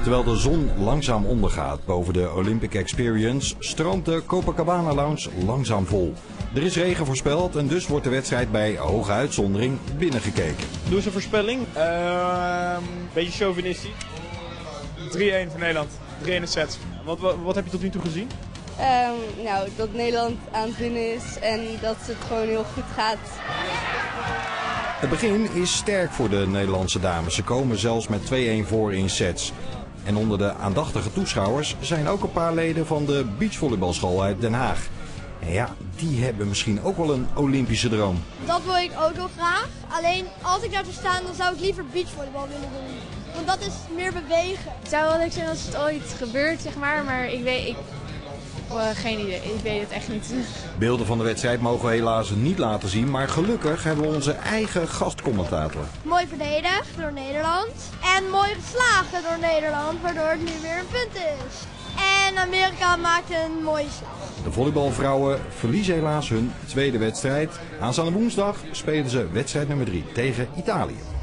Terwijl de zon langzaam ondergaat boven de Olympic Experience, stroomt de Copacabana Lounge langzaam vol. Er is regen voorspeld en dus wordt de wedstrijd bij hoge uitzondering binnengekeken. Doe eens een voorspelling. Beetje chauvinistisch. 3-1 voor Nederland. 3-1 in sets. Wat heb je tot nu toe gezien? Nou, dat Nederland aan het winnen is en dat het gewoon heel goed gaat. Het begin is sterk voor de Nederlandse dames. Ze komen zelfs met 2-1 voor in sets. En onder de aandachtige toeschouwers zijn ook een paar leden van de beachvolleybalschool uit Den Haag. En ja, die hebben misschien ook wel een Olympische droom. Dat wil ik ook wel graag. Alleen als ik daar zou staan, dan zou ik liever beachvolleybal willen doen. Want dat is meer bewegen. Het zou wel leuk zijn als het ooit gebeurt, zeg maar ik geen idee. Ik weet het echt niet. Beelden van de wedstrijd mogen we helaas niet laten zien, maar gelukkig hebben we onze eigen gastcommentator. Mooi verdedigd door Nederland. En mooi geslagen door Nederland, waardoor het nu weer een punt is. En Amerika maakt een mooie slag. De volleybalvrouwen verliezen helaas hun tweede wedstrijd. Aanstaande woensdag spelen ze wedstrijd nummer 3 tegen Italië.